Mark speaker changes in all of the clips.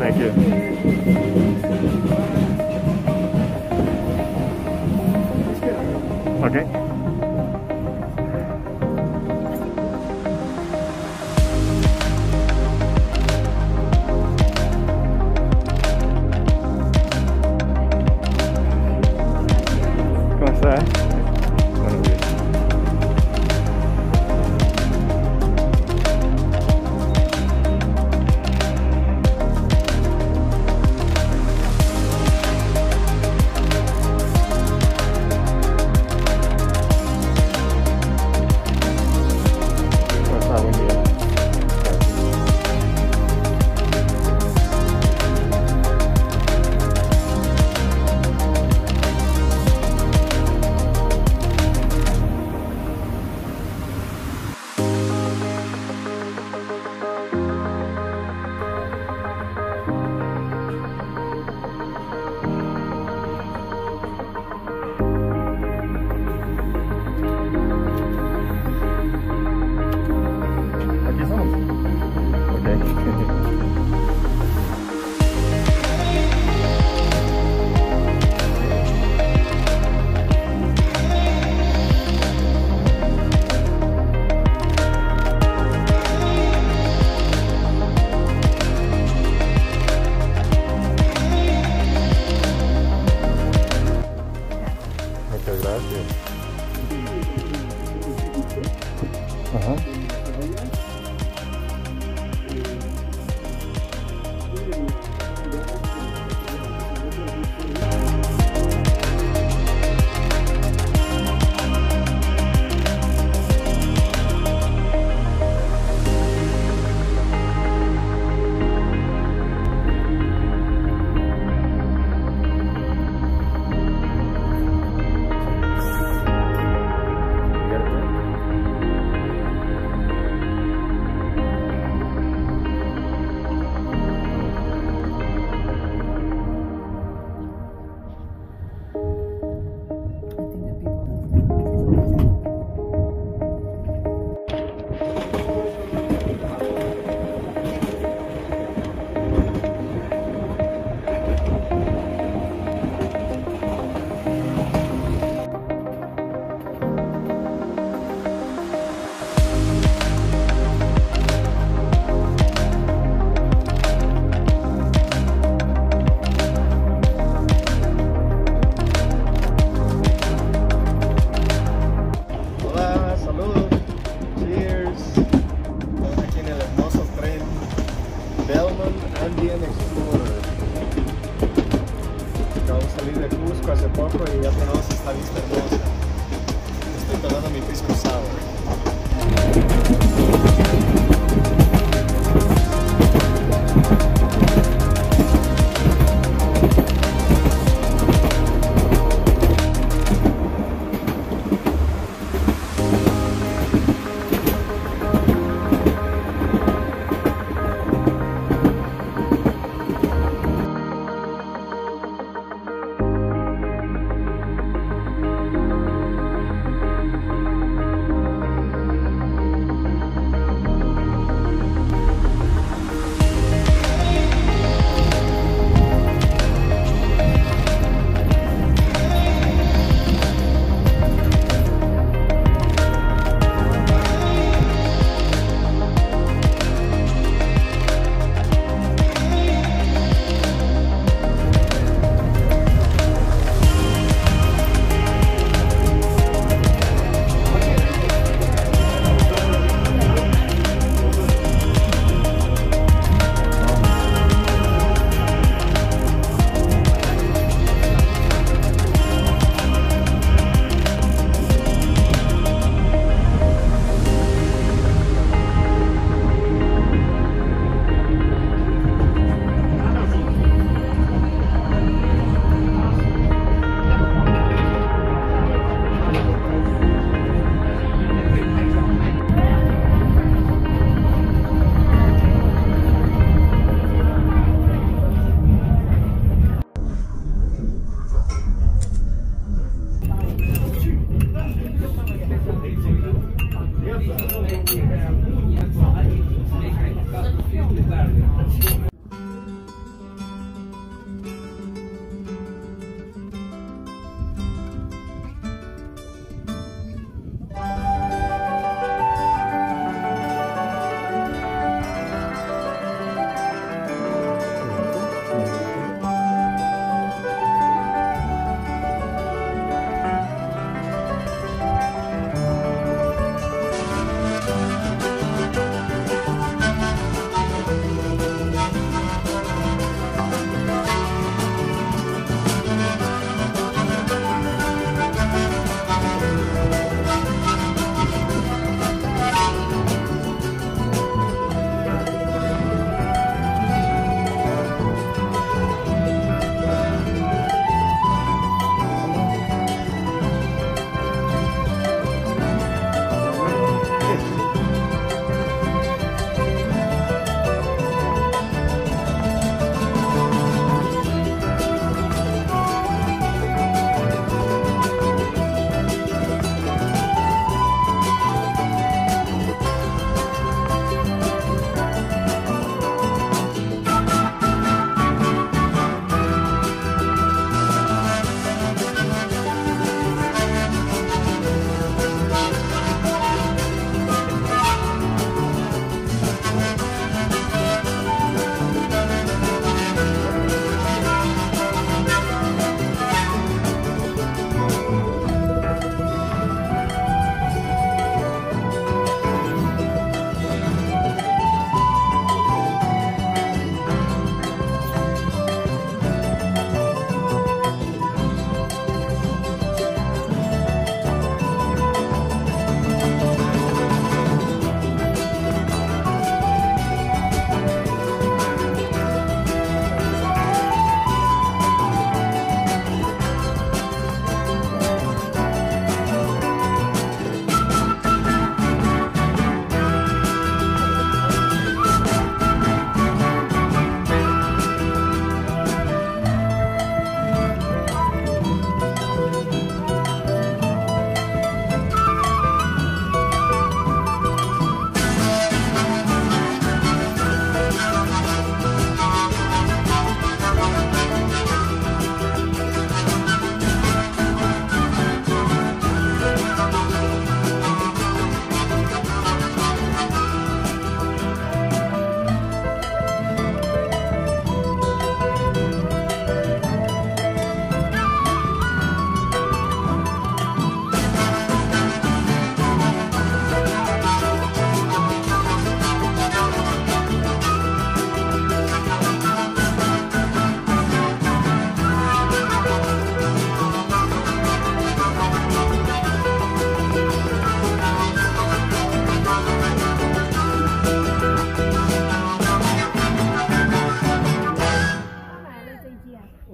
Speaker 1: Thank you. Okay. ¿Cómo está? Bueno, bien. Muchas gracias. Ajá.
Speaker 2: Belmond, Andean Acabamos de salir de Cusco hace poco y ya tenemos esta vista hermosa. Estoy tomando mi pisco sour.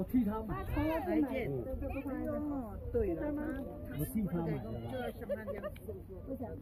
Speaker 3: 替他买，来见，对了，我替他买的。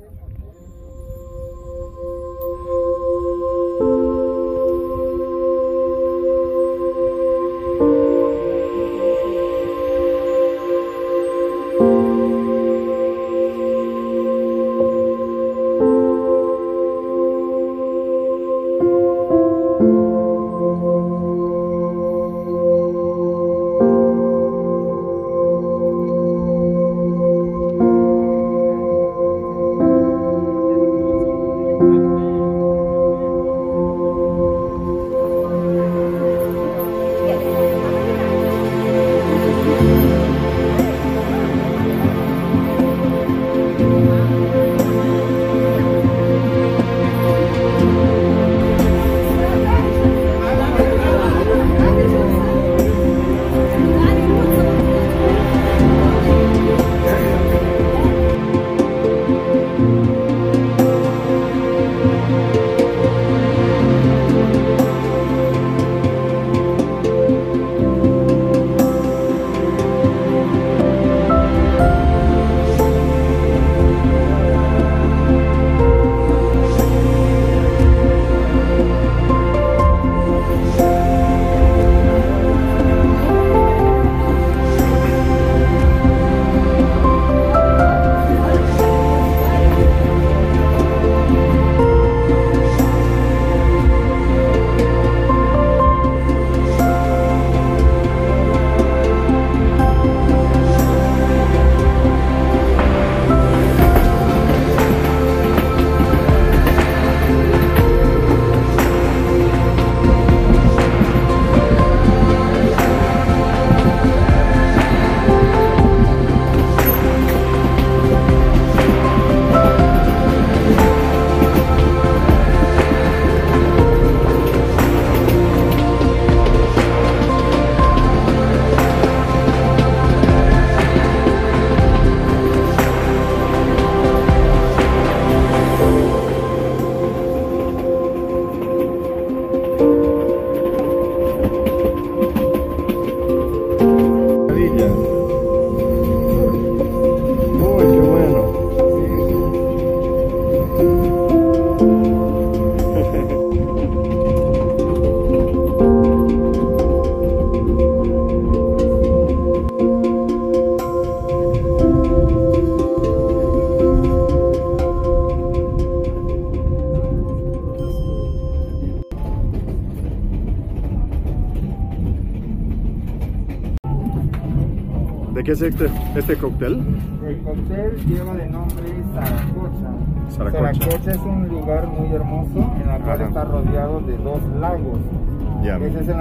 Speaker 1: ¿De qué es este cóctel?
Speaker 2: El cóctel lleva de nombre Zaracocha.
Speaker 1: Zaracocha.
Speaker 2: Zaracocha es un lugar muy hermoso en el cual está rodeado de dos lagos.
Speaker 1: Ya.
Speaker 2: Ese es en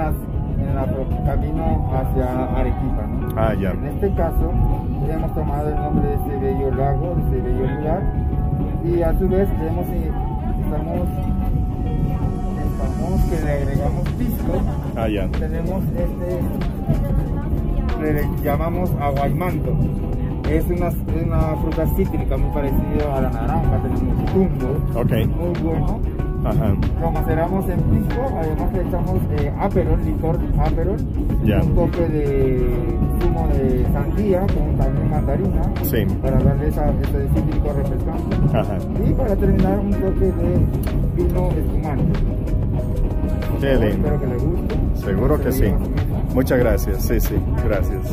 Speaker 2: el camino hacia Arequipa, ¿no?
Speaker 1: Ah, ya.
Speaker 2: En este caso, hemos tomado el nombre de ese bello lago, de ese bello lugar, y a su vez estamos que le agregamos pisco.
Speaker 1: Ah, ya.
Speaker 2: Tenemos le llamamos aguaymanto. Es una fruta cítrica muy parecida a la naranja. Tenemos zumo,
Speaker 1: Ok.
Speaker 2: muy bueno.
Speaker 1: Ajá.
Speaker 2: Lo maceramos en pisco, además le echamos aperol, licor aperol,
Speaker 1: Ya.
Speaker 2: un toque de zumo de sandía con también mandarina,
Speaker 1: Sí.
Speaker 2: para darle ese cítrico refrescante.
Speaker 1: Ajá.
Speaker 2: Y para terminar un toque de vino espumante.
Speaker 1: Qué lindo.
Speaker 2: Espero que le guste.
Speaker 1: Seguro que sí. Muchas gracias. Sí, sí. Gracias.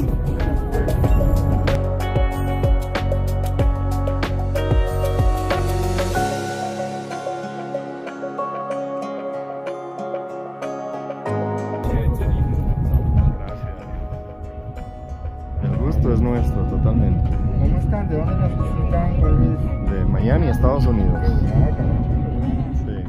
Speaker 1: El gusto es nuestro, totalmente.
Speaker 2: ¿Cómo están? ¿De dónde nos visitan? ¿Cuál es?
Speaker 1: De Miami, Estados Unidos. Sí.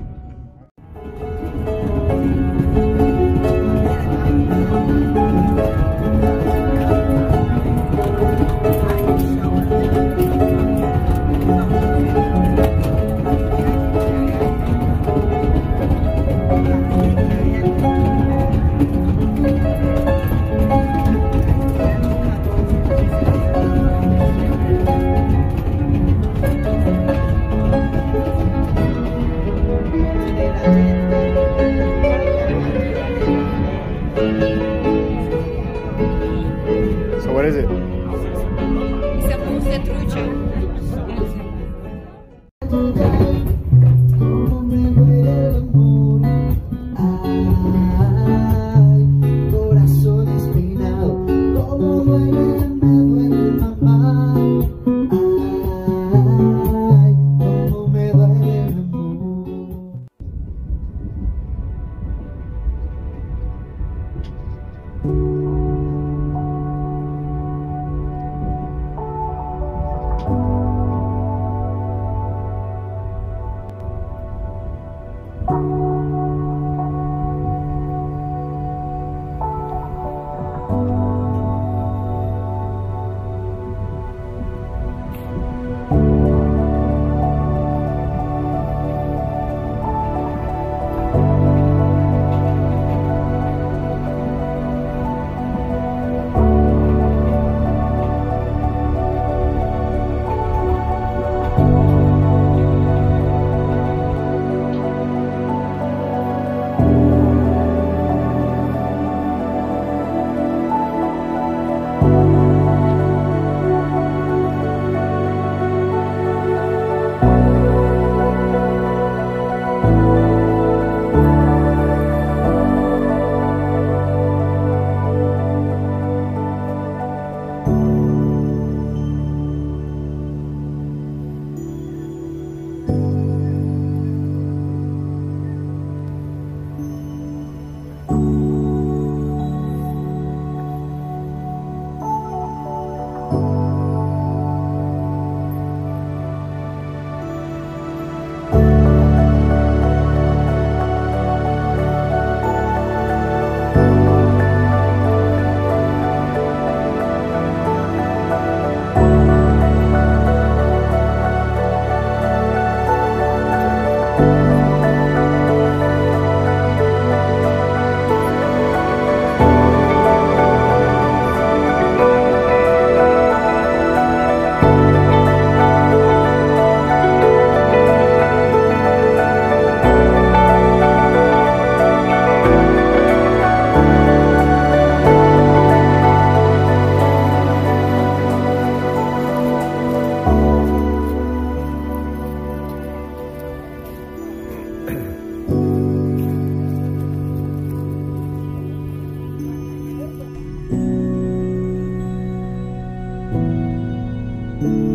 Speaker 2: Bye.